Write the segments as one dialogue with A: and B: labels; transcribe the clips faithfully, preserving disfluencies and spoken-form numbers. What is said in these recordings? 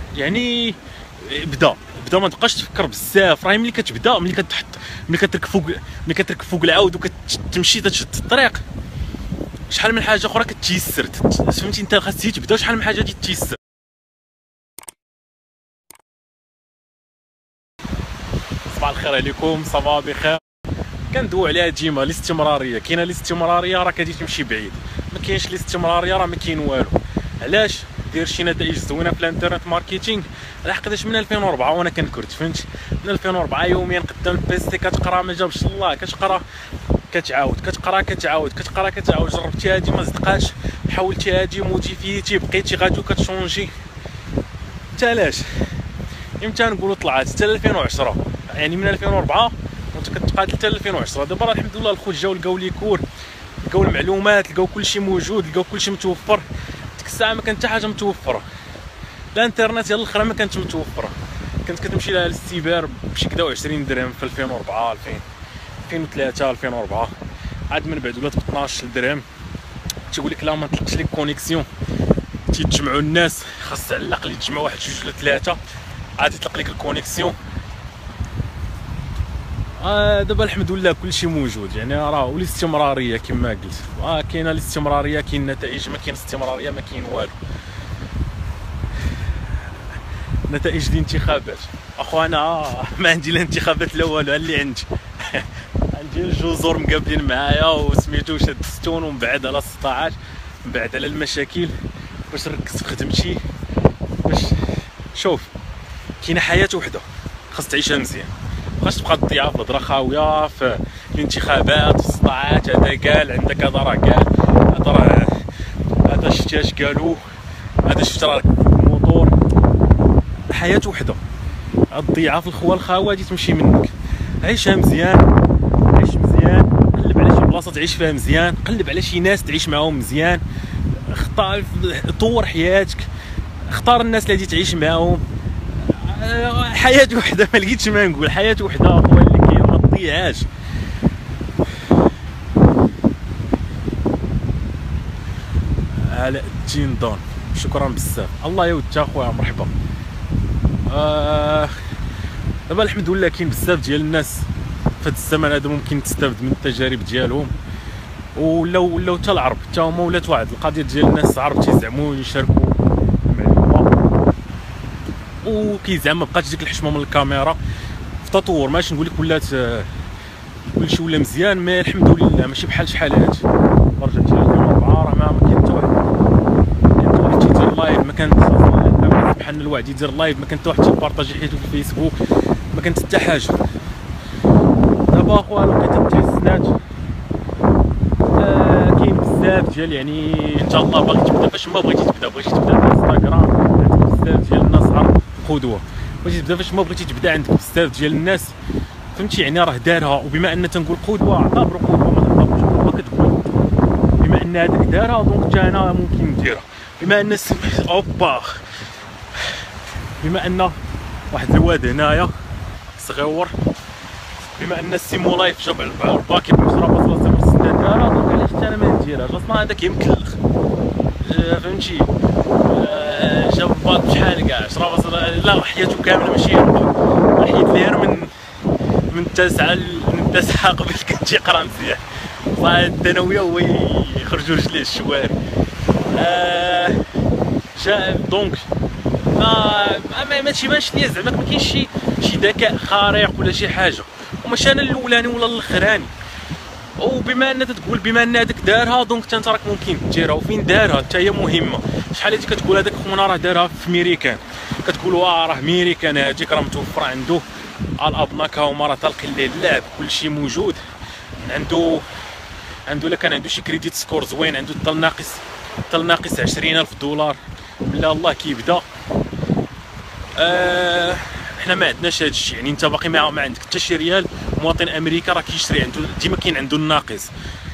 A: يعني بدا بدا ما تبقاش تفكر بزاف. راه ملي كتبدا، ملي كتحط، ملي كتركب فوق، ملي كتركب فوق العود وكتمشي تشد الطريق، شحال من حاجه اخرى كتيسر. فهمتي انت خاص تبدا شحال من حاجه تيسر. صباح الخير عليكم، صباح بخير. كندوي عليها ديما الاستمراريه. كاينه الاستمراريه راه كتجي تمشي بعيد، ما كاينش الاستمراريه راه ما كاين والو. علاش؟ دير شي نتائج زوينه في الانترنت ماركتينغ. لحقاش من ألفين وأربعة وانا كنكرت، فهمتي؟ من ألفين وأربعة يوميا قدام البيسي كتقرا ما جابش الله، كتقرا كتعاود، كتقرا كتعاود، كتقرا كتعاود. جربتي هادي ما صدقاتش، حاولتي هادي موتيفيتي، بقيتي غادي وكتشونجي. حتى علاش؟ امتى نقولوا طلعت؟ حتى ألفين وعشرة، يعني من ألفين وأربعة وانت كتقاتل حتى ألفين وعشرة. دابا راه الحمد لله الخوت جاو لقاو لي كور، لقاو المعلومات، لقاو كلشي موجود، لقاو كلشي متوفر. ديك الساعه ما كانت حتى حاجه متوفره. الانترنت يلا الاخرى ما كانتش متوفره. كنت كتمشي لها للسيبر بشي كدا وعشرين درهم في ألفين وأربعة، ألفين ألفين وثلاثة، ألفين وأربعة. عاد من بعد ولات ب اثناش درهم. تيقول لك لا ما نطلقش لك كونيكسيون، تيتجمعوا الناس، خاص على الاقل يتجمعوا واحد جوج ولا ثلاثه عاد يطلق لك الكونيكسيون. آه دابا الحمد لله كلشي موجود، يعني راه والاستمراريه كما قلت. آه كاينه الاستمراريه، كاين نتائج. ما كاين استمراريه ما كاين والو. نتائج ديال الانتخابات اخوانا ما عندي لا انتخابات لا والو. اللي عندي عندي الجزر مقابلين معايا وسميتو شاد ستون، ومن بعد على ستطاعش، من بعد على المشاكل باش نركز في خدمتي. باش شوف، كاينه حياه وحده خاص تعيشها مزيان. مابقاش تبقى تضيع في الهضره خاويه في الانتخابات السطاعات. هذا قال عندك، هذا راه قال، هذا راه هذا شفتي اش قالوا، هذا شفت راه الموتور. حياه وحده، الضيعه في الخوا الخاوه غادي تمشي منك. عيشها مزيان، عيش مزيان، قلب على شي بلاصه تعيش فيها مزيان، قلب على شي ناس تعيش معاهم مزيان، اختار، طور حياتك، اختار الناس اللي غادي تعيش معاهم. حياه وحده، ما لقيتش ما نقول. حياه وحده اخويا اللي كاين، ما تضيعهاش. علاء الدين دون، شكرا بزاف. الله يودك اخويا، مرحبا. آه دابا الحمد لله كاين بزاف ديال الناس في هذا الزمن هذا ممكن تستافد من التجارب ديالهم، ولاو ولاو حتى العرب حتى هما ولات واحد القضيه ديال الناس عرب تيزعموا يشاركوا المعلومه، وكيزعم ما بقاتش ديك الحشمه من الكاميرا. في تطور، ماشي نقول لك ولات كلشي ولا مزيان، مي الحمد لله ماشي بحال شحال هادي. رجعت ألفين وأربعة راه ما كاين حتى واحد، كاين حتى واحد تيدير لايف، ما كان بحال الوعد يدير لايف، ما كان حتى واحد تيبارطاجي حياته في الفيسبوك، ما كانت حتى حاجه. دابا اخويا لقيت التحسنات. آه كاين بزاف ديال، يعني ان شاء الله باغي تبدا، باش ما بغيتي تبدا، بغيتي تبدا في انستغرام عندك بزاف ديال الناس عرب قدوه. بغيتي تبدا، فاش ما بغيتي تبدا عندك بزاف ديال الناس، فهمتي؟ يعني راه دارها. وبما ان تنقول قدوه، اعتبروا قدوه، ما تعتبروش قدوه كتقول. بما ان هذاك دارها دونك حتى انا ممكن نديرها. بما ان سميت اوبا، بما ان واحد الواد هنايا صغيور، بما ان السيمو لايف جاب على الباكي ب عشرة فاصلة صفر ستة دارها، دونك علاش حتى انا ما نديرهاش؟ اصلا هذاك يمكلخ، فهمتي؟ جاب الباك بشحال كاع عشرة فاصلة، لا حياته كامله ماشي يربح، حيت لير من من التاسعه من التاسعه قبل كان تيقرا مزيان، صاحب الثانويه هو يخرجوا رجليه الشوارع. آه جا دونك ما ما تيبانش ليا زعما ما كاينش شي شي ذكاء خارق ولا شي حاجه، وماشي انا الاولاني ولا الاخراني. وبما ان تتقول بما ان هذاك دارها دونك انت راك ممكن ديرها. وفين دارها حتى هي مهمه. شحال هادي كتقول هذاك خونا راه دارها في ميريكان، كتقولوا اه راه ميريكان هذيك راه متوفره عنده الابناكا هما راه طالقين ليه اللعب، كلشي موجود عنده. عنده الا كان عنده شي كريديت سكور زوين، عنده حتى ناقص حتى ناقص عشرين ألف دولار بلا الله كيبدا. آه حنا ما عندناش هذا الشيء، يعني انت باقي ما, ما عندك حتى شي ريال. مواطن امريكا راه كيشري عنده ديما كاين عنده الناقص.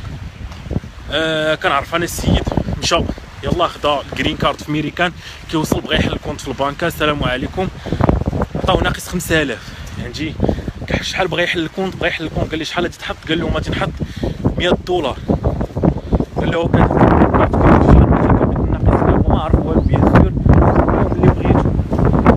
A: آه كنعرف انا السيد مشى يلا خدا الجرين كارد في ميريكان، كيوصل بغى يحل الكونت في البنكه، السلام عليكم، عطاو ناقص خمسة آلاف. يعني شحال بغى يحل الكونت، بغى يحل الكونت، قال لي شحال غادي تحط؟ قال له ما تنحط مية دولار. قال له كان الناقص، قال ما عرف والو بيان سور اللي بغيتو.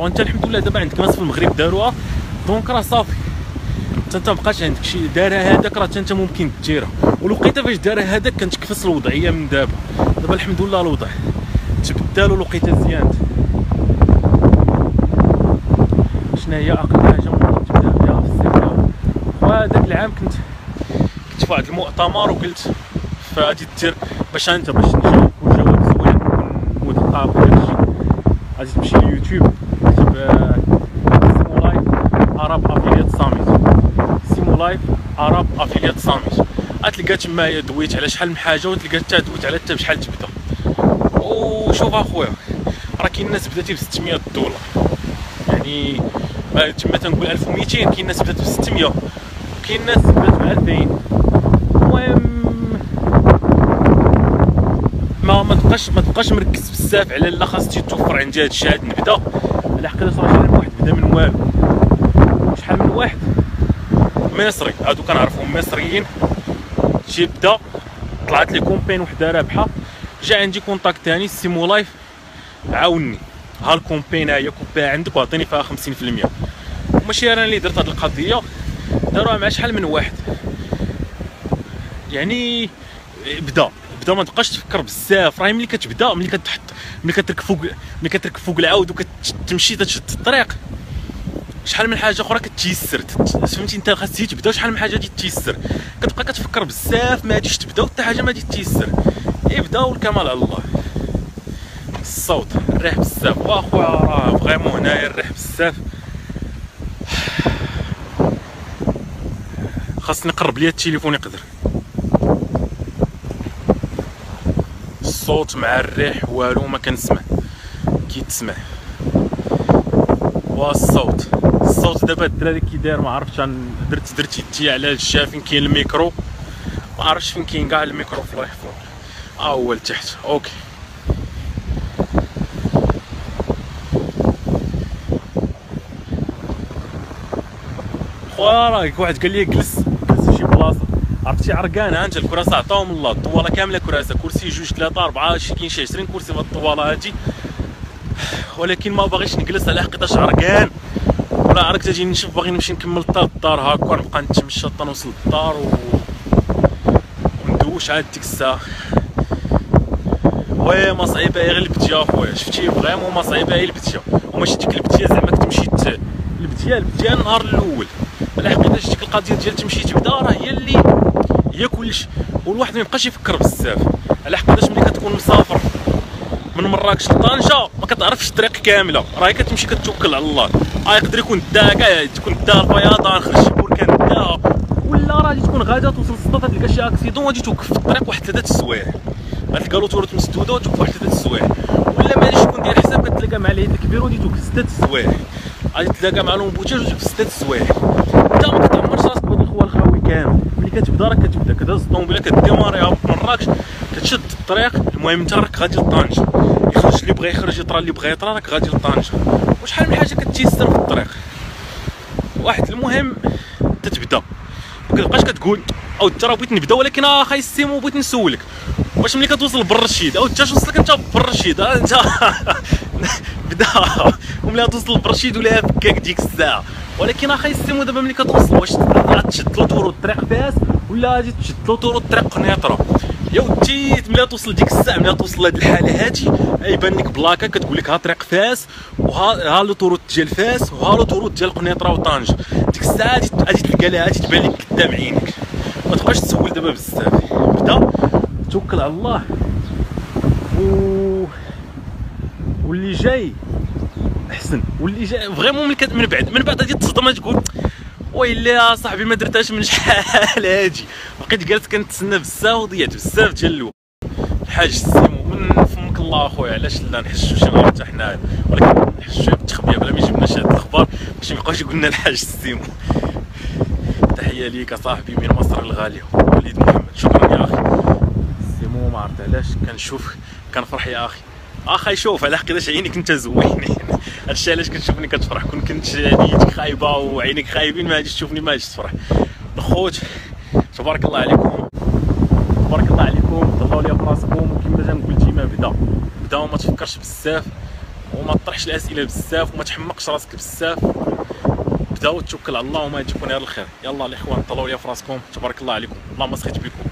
A: انت الحمد لله دابا عندك ناس في المغرب داروها، دونك راه صافي انت انت مابقاش عندك شي دارها هذاك راه انت ممكن ديرها. ولقيت فاش دارها هذاك كانت كفس الوضعيه من دابا. دابا الحمد لله الوضع تبدل ولقيتها زيانت. شنو هي اقل حاجه ممكن تبدا بها في السيكله؟ وهذاك العام كنت كنت في واحد المؤتمر وقلت فغادي دير باش انت باش نجاوب جواب زوين نكون مثقف وداكشي، غادي تمشي لليوتيوب تكتب سيمو لايف عرب افيليات ساميت، سيمو لايف عرب افيليات ساميت، غتلقى تما دويت على شحال من حاجه وتلقى حتى دويت على حتى بشحال تبدا. وشوف اخويا راه كاين الناس بداتي ب ستمية دولار، يعني تما تنقول ألف ومئتين، كاين الناس بدات ب ستمية وكاين الناس بدات ب ألفين. المهم ما ما تبقاش ما تبقاش مركز بزاف على لا خاصني توفر عندي هادشي عاد نبدا، على حقاش راه شحال من واحد بدا من والو، شحال من واحد مصري هادو كنعرفهم مصريين شي بدا طلعت لي كومبين وحده رابحه، جا عندي كونتاكت ثاني سيمو لايف عاوني، ها الكومبين هي كوبيها عندك وعطيني فيها خمسين في المية. وماشي انا اللي درت هاد القضيه، داروها مع شحال من واحد. يعني بدا بدا ما تبقاش تفكر بزاف، راه ملي كتبدا ملي كتحط ملي كتركب فوق ملي كتركب فوق العود وكتمشي تشد الطريق شحال من حاجه اخرى كتيسر، فهمتي انت خاصك تبدا شحال من حاجه غادي تيسر، كتبقى كتفكر بزاف ما غاديش تبدا حتى حاجه ما غادي تيسر. ابدا والكمال على الله. الصوت الريح بزاف واخويا راه فريمون هنايا الريح بزاف، خاصني نقرب ليا التليفون يقدر. الصوت مع الريح والو ما كنسمع كيتسمع. والصوت الصوت دابا الدراري كي داير ما عرفتش، درت درت يدي على الجهه فين كاين الميكرو، ما عرفتش فين كاين كاع الميكرو في الايفون. ها هو لتحت اوكي. خويا راه واحد قال لي جلس جلس في شي بلاصه عرفتي عرقان، ها انت الكراسه عطاهم الله الطواله كامله كراسه، كرسي جوج ثلاثه اربعه شي كاين شي عشرين كرسي في الطواله هادي، ولكن ما باغيش نجلس على حقيقه عرقان ولا عرفت اجي نشوف باغي نمشي نكمل حتى للدار هاكا نبقى نتمشى حتى نوصل للدار و... وندوش عاد ديك الساعه. وي ما صعيبه غير البديه اخويا، شفتي فريمون ما صعيبه غير البديه، وماشي ديك البديه زعما كتمشي البديه البديه النهار الاول، على حقيقه ديك القضيه ديال تمشي تبدا راه هي اللي هي كلشي. والواحد ما يبقاش يفكر بزاف، على حقاش ملي كتكون مسافر من مراكش لطنجه ما كتعرفش الطريق كامله، راه كتمشي كتوكل على الله. اه يقدر يكون دا كاع تكون دا الفيضان خرج شي بركان دا، ولا راه غادي تكون غادا توصل للسطات تلقى شي اكسيدون غادي توقف في الطريق واحد ثلاثه السوايع، غتلقى لوطورات مسدوده وتوقف واحد ثلاثه السوايع، ولا ما غاديش تكون دير حساب كتلقى مع العيد الكبير وغادي توقف سته السوايع، غادي تلاقى مع لومبوتاج وتوقف سته السوايع. انت ما كتعمرش راسك بهاد الخوا الخاوي كامل، ملي كتبدا راه كتبدا كداز الطوموبيله كديماريها من مراكش كتشد الطريق، المهم انت راك غادي لطنجه، يخرج اللي بغى يخرج يطرا اللي بغى يطرا راك غادي لطنجه، وشحال من حاجه كتيسر في الطريق. واحد المهم تتبدا ما كتبقاش كتقول او انت راه بغيت نبدا ولكن اخاي السيمو بغيت نسولك واش ملي كتوصل لبرشيد او انت وصلك انت برشيد انت بدا وملي توصل لبرشيد ولا فكاك ديك الساعه، ولكن اخاي السيمو دابا ملي كتوصل واش تشد لوطورو الطريق فاس ولا غادي تشد لوطورو الطريق قنيطره؟ يا ودي ملي توصل ديك الساعه ملي توصل لهاد الحاله هادي يبان لك بلاكه كتقول لك ها طريق فاس وها ها لوطوروت ديال فاس وها لوطوروت ديال قنيطره وطنجه، ديك الساعه غادي تلقى لها غادي تبان لك قدام عينك، ما تبقاش تسول دابا بزاف، بدا توكل على الله و واللي جاي احسن، واللي جاي فريمون من من بعد من بعد غادي تصدم تقول ويلي صاحبي ما درتهاش من شحال هادي، بقيت جالس كنتسنى بزاف وضيعت بزاف ديال الوقت. الحاج السيمو من فمك الله اخويا، علاش لا نحسوا شي نهار حتى حنايا، ولكن نحسوا شويه بالتخبيه بلا ما يجيبناش هاد الاخبار باش ميبقاوش يقولنا الحاج السيمو. تحيه ليك صاحبي من مصر الغاليه وليد محمد، شكرا يا اخي السيمو. ما عرفت علاش كنشوف كنفرح يا اخي. اخي شوف على حقيقه عينيك انت زوينين، هادشي علاش كتشوفني كتفرح، كون كنت نيتك خايبه وعينيك خايبين ما غاديش تشوفني ما غاديش تفرح. الخوت تبارك الله عليكم تبارك الله عليكم، طلعوا لي براسكم، وكما تنقول ديما بدا بدا وما تفكرش بزاف، وما تطرحش الاسئله بزاف وما تحمقش راسك بزاف. بدا وتوكل على الله وما تجيكم غير الخير. يلا الاخوان طلعوا لي في راسكم، تبارك الله عليكم، اللهم سخيت بكم.